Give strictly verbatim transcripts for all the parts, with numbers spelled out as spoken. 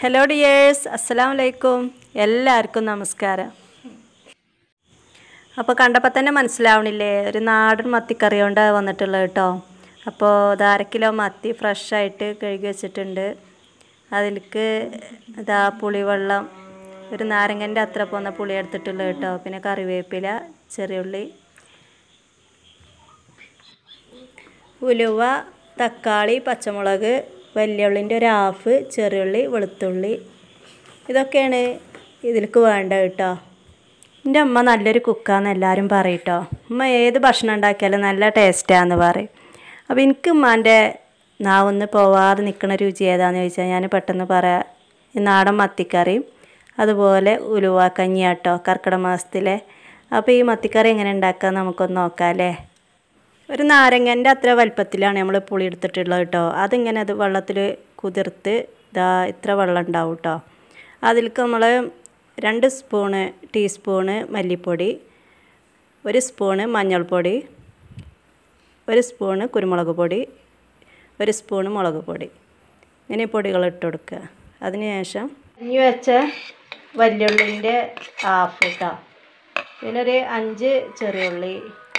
Hello dears, അസ്സലാമു അലൈക്കും. എല്ലാവർക്കും നമസ്കാരം. അപ്പോൾ കണ്ടപ്പോൾ തന്നെ മനസ്സിലാവണില്ലേ, ഒരു നാടൻ മത്തിക്കറി കൊണ്ട് വന്നിട്ടുള്ളത് കേട്ടോ. അപ്പോൾ ഇത് അര കിലോ മത്തി ഫ്രഷായിട്ട് കഴുകി വെച്ചിട്ടുണ്ട്. അതിലേക്ക് ഇതാ പുളിവെള്ളം, ഒരു നാരങ്ങൻ്റെ അത്ര പോന്ന പുളി എടുത്തിട്ടുള്ളത് കേട്ടോ. പിന്നെ കറിവേപ്പില, ചെറിയുള്ളി, ഉലുവ, തക്കാളി, പച്ചമുളക്, വലിയുള്ളിൻ്റെ ഒരു ഹാഫ്, ചെറിയുള്ളി, വെളുത്തുള്ളി, ഇതൊക്കെയാണ് ഇതിലേക്ക് വേണ്ടത് കേട്ടോ. എൻ്റെ അമ്മ നല്ലൊരു കുക്കാന്ന് എല്ലാവരും പറയും കേട്ടോ. അമ്മ ഏത് ഭക്ഷണം ഉണ്ടാക്കിയാലും നല്ല ടേസ്റ്റാന്ന് പറയും. അപ്പോൾ എനിക്ക് ഉമ്മാൻ്റെ നാവൊന്ന് പോവാതെ നിൽക്കുന്ന രുചി ഏതാണെന്ന് ചോദിച്ചാൽ ഞാൻ പെട്ടെന്ന് പറയാം, ഈ നാടൻ മത്തിക്കറിയും അതുപോലെ ഉലുവ കഞ്ഞിയാട്ടോ, കർക്കിടക മാസത്തിലെ. അപ്പോൾ ഈ മത്തിക്കറി എങ്ങനെ ഉണ്ടാക്കുക നമുക്കൊന്ന് നോക്കാം അല്ലേ. ഒരു നാരങ്ങൻ്റെ അത്ര വലുപ്പത്തിലാണ് നമ്മൾ പുളി എടുത്തിട്ടുള്ളത് കേട്ടോ. അതിങ്ങനെ അത് വെള്ളത്തിൽ കുതിർത്ത് ഇതാ ഇത്ര വെള്ളം ഉണ്ടാവും കേട്ടോ. അതിലേക്ക് നമ്മൾ രണ്ട് സ്പൂണ് ടീസ്പൂണ് മല്ലിപ്പൊടി, ഒരു സ്പൂണ് മഞ്ഞൾപ്പൊടി, ഒരു സ്പൂണ് കുരുമുളക് പൊടി, ഒരു സ്പൂണ് മുളക് പൊടി, ഇങ്ങനെ പൊടികൾ ഇട്ട് കൊടുക്കുക. അതിന് ശേഷം ഇനി വെച്ച വലിയുള്ളിൻ്റെ ഹാഫ് കേട്ടോ. പിന്നെ ഒരു അഞ്ച് ചെറിയുള്ളി,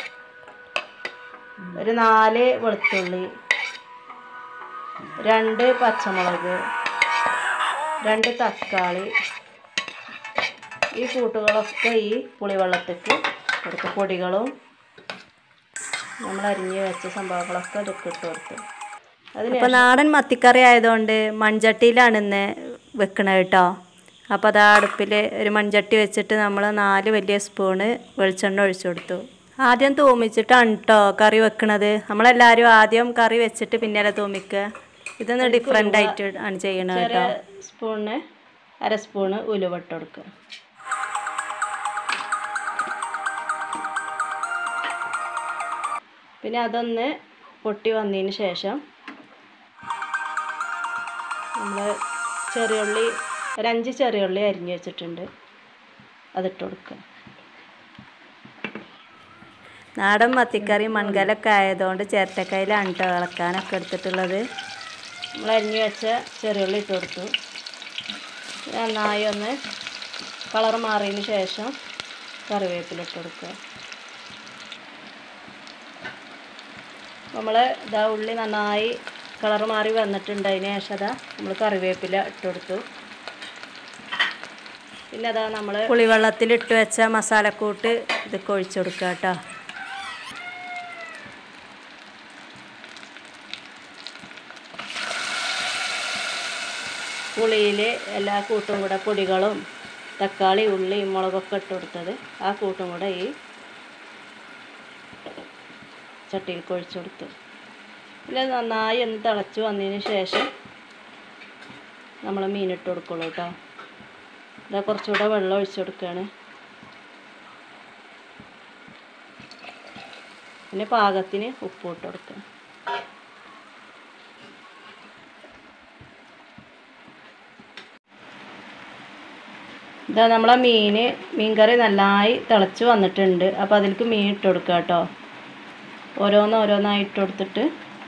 ഒരു നാല് വെളുത്തുള്ളി, രണ്ട് പച്ചമുളക്, രണ്ട് തക്കാളി, ഈ കൂട്ടുകളൊക്കെ ഈ പുളിവെള്ളത്തേക്ക് കൊടുത്ത് പൊടികളും നമ്മൾ അരിഞ്ഞ് വെച്ച സംഭവങ്ങളൊക്കെ ഇതൊക്കെ ഇട്ട് കൊടുത്ത് അതിന്. ഇപ്പോൾ നാടൻ മത്തിക്കറി ആയതുകൊണ്ട് മൺചട്ടിയിലാണ് ഇന്ന് വെക്കണത് കേട്ടോ. അപ്പോൾ അത് അടുപ്പിൽ ഒരു മൺചട്ടി വെച്ചിട്ട് നമ്മൾ നാല് വലിയ സ്പൂണ് വെളിച്ചെണ്ണ ഒഴിച്ചു കൊടുത്തു. ആദ്യം തൂമിച്ചിട്ടാണ് കേട്ടോ കറി വെക്കണത്. നമ്മളെല്ലാവരും ആദ്യം കറി വെച്ചിട്ട് പിന്നീട് തൂമിക്കുക. ഇതൊന്ന് ഡിഫറെൻ്റ് ആയിട്ട് ആണ് ചെയ്യണത് കേട്ടോ. സ്പൂണിന് അര സ്പൂണ് ഉലുവ ഇട്ട് കൊടുക്കുക. പിന്നെ അതൊന്ന് പൊട്ടി വന്നതിന് ശേഷം നമ്മൾ ചെറിയുള്ളി, ഒരഞ്ച് ചെറിയുള്ളി അരിഞ്ഞ് വെച്ചിട്ടുണ്ട്, അതിട്ട് കൊടുക്കുക. നാടൻ മത്തിക്കറി മൺകലൊക്കെ ആയതുകൊണ്ട് ചിരട്ടക്കയിലാണ് കേട്ടോ ഇളക്കാനൊക്കെ എടുത്തിട്ടുള്ളത്. നമ്മൾ അരിഞ്ഞ് വെച്ച ചെറിയുള്ളി ഇട്ട് കൊടുത്തു. നന്നായി ഒന്ന് കളർ മാറിയതിന് ശേഷം കറിവേപ്പില ഇട്ട് കൊടുക്കുക. നമ്മൾ ഇതാ ഉള്ളി നന്നായി കളർ മാറി വന്നിട്ടുണ്ട്. അതിന് ശേഷം അതാ നമ്മൾ കറിവേപ്പില ഇട്ട് കൊടുത്തു. പിന്നെ അതാ നമ്മൾ പുളിവെള്ളത്തിലിട്ട് വെച്ച മസാലക്കൂട്ട് ഇതൊക്കെ ഒഴിച്ചു കൊടുക്കുക കേട്ടോ. പുളിയിൽ എല്ലാ കൂട്ടും കൂടെ പൊടികളും തക്കാളി, ഉള്ളി, മുളകൊക്കെ ഇട്ട് കൊടുത്തത് ആ കൂട്ടും കൂടെ ഈ ചട്ടിയിൽ ഒഴിച്ചു കൊടുത്തു. പിന്നെ നന്നായി ഒന്ന് തിളച്ച് വന്നതിന് ശേഷം നമ്മൾ മീനിട്ട് കൊടുക്കുള്ളൂ കേട്ടോ. ഇതാ കുറച്ചുകൂടെ വെള്ളം ഒഴിച്ചു കൊടുക്കുകയാണ്. പിന്നെ പാകത്തിന് ഉപ്പ് ഇട്ട് കൊടുക്കുക. ഇതാ നമ്മളെ മീൻ മീൻ കറി നന്നായി തിളച്ച് വന്നിട്ടുണ്ട്. അപ്പോൾ അതിലേക്ക് മീൻ ഇട്ട് കൊടുക്കുക കേട്ടോ. ഓരോന്ന് ഓരോന്നായി ഇട്ട് കൊടുത്തിട്ട്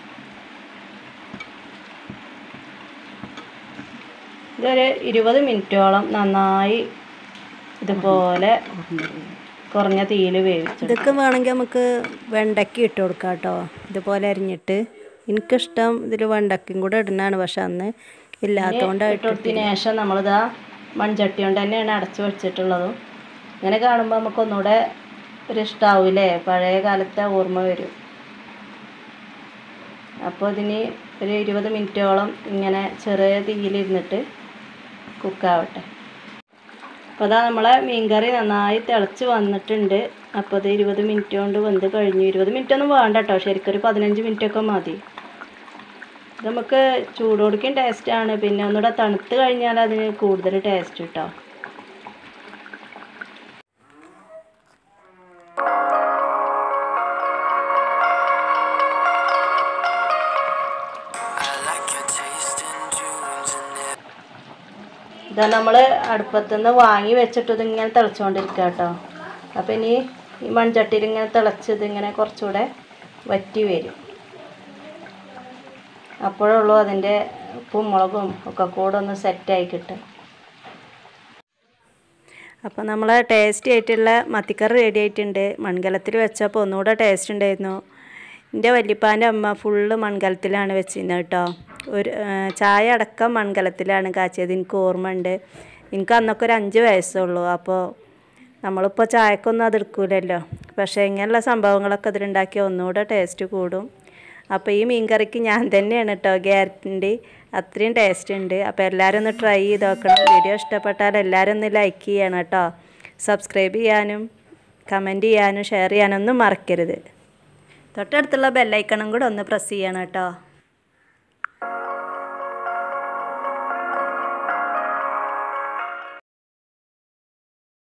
ഇതൊരു ഇരുപത് മിനിറ്റോളം നന്നായി ഇതുപോലെ കുറഞ്ഞ തീയിൽ വേവിച്ചു. ഇതൊക്കെ വേണമെങ്കിൽ നമുക്ക് വെണ്ടയ്ക്ക ഇട്ട് കൊടുക്കാം കേട്ടോ, ഇതുപോലെ അരിഞ്ഞിട്ട്. എനിക്കിഷ്ടം ഇതിൽ വെണ്ടയ്ക്കയും കൂടെ ഇടുന്നതാണ്, പക്ഷെ അന്ന് ഇല്ലാത്തതുകൊണ്ട് ഇട്ട് കൊടുത്തതിന് ശേഷം നമ്മളിതാ മൺചട്ടി കൊണ്ട് തന്നെയാണ് അടച്ചു വെച്ചിട്ടുള്ളതും. ഇങ്ങനെ കാണുമ്പോൾ നമുക്കൊന്നുകൂടെ ഒരു ഇഷ്ടമാവില്ലേ, പഴയ കാലത്തെ ഓർമ്മ വരും. അപ്പോൾ ഇതിന് ഒരു ഇരുപത് മിനിറ്റോളം ഇങ്ങനെ ചെറിയ തീയിലിരുന്നിട്ട് കുക്കാവട്ടെ. അപ്പോൾ അതാ നമ്മളെ മീൻകറി നന്നായി തിളച്ച് വന്നിട്ടുണ്ട്. അപ്പോൾ അത് ഇരുപത് മിനിറ്റ് കൊണ്ട് വെന്ത് കഴിഞ്ഞു. ഇരുപത് മിനിറ്റ് ഒന്നും വേണ്ട കേട്ടോ, ശരിക്കും ഒരു പതിനഞ്ച് മിനിറ്റൊക്കെ മതി. നമുക്ക് ചൂടോടുക്കും ടേസ്റ്റാണ്, പിന്നെ ഒന്നുകൂടെ തണുത്ത് കഴിഞ്ഞാൽ അതിന് കൂടുതൽ ടേസ്റ്റ് കിട്ടും. ഇതാ നമ്മൾ അടുപ്പത്തുനിന്ന് വാങ്ങി വെച്ചിട്ട് ഇതിങ്ങനെ തിളച്ചുകൊണ്ടിരിക്കുക കേട്ടോ. അപ്പോൾ ഇനി ഈ മൺചട്ടിയിൽ ഇങ്ങനെ തിളച്ചത് ഇങ്ങനെ കുറച്ചുകൂടെ വറ്റി വരും. അപ്പോഴുള്ളൂ അതിൻ്റെ ഉപ്പും മുളകും ഒക്കെ കൂടെ ഒന്ന് സെറ്റായി കിട്ടും. അപ്പോൾ നമ്മൾ ടേസ്റ്റി ആയിട്ടുള്ള മത്തിക്കറി റെഡി ആയിട്ടുണ്ട്. മൺകലത്തിൽ വെച്ചപ്പോൾ ഒന്നുകൂടെ ടേസ്റ്റ് ഉണ്ടായിരുന്നു. എൻ്റെ വല്യപ്പാൻ്റെ അമ്മ ഫുള്ള് മൺകലത്തിലാണ് വെച്ചിരുന്നത് കേട്ടോ. ഒരു ചായ അടക്കം മൺകലത്തിലാണ് കാച്ചിയത്. എനിക്ക് ഓർമ്മ ഉണ്ട്. എനിക്ക് അന്നൊക്കെ ഒരു അഞ്ച് വയസ്സുള്ളൂ. അപ്പോൾ നമ്മളിപ്പോൾ ചായക്കൊന്നും അത് എടുക്കൂലല്ലോ. പക്ഷേ ഇങ്ങനെയുള്ള സംഭവങ്ങളൊക്കെ അതിലുണ്ടാക്കിയാൽ ഒന്നുകൂടെ ടേസ്റ്റ് കൂടും. അപ്പോൾ ഈ മീൻ കറിക്ക് ഞാൻ തന്നെയാണ് കേട്ടോ ഗ്യാരണ്ടി. അത്രയും ടേസ്റ്റ് ഉണ്ട്. അപ്പോൾ എല്ലാവരും ഒന്ന് ട്രൈ ചെയ്ത് നോക്കണം. വീഡിയോ ഇഷ്ടപ്പെട്ടാൽ എല്ലാവരും ഒന്ന് ലൈക്ക് ചെയ്യണം കേട്ടോ. സബ്സ്ക്രൈബ് ചെയ്യാനും കമൻറ്റ് ചെയ്യാനും ഷെയർ ചെയ്യാനും ഒന്നും മറക്കരുത്. തൊട്ടടുത്തുള്ള ബെല്ലൈക്കണും കൂടെ ഒന്ന് പ്രസ് ചെയ്യണം കേട്ടോ.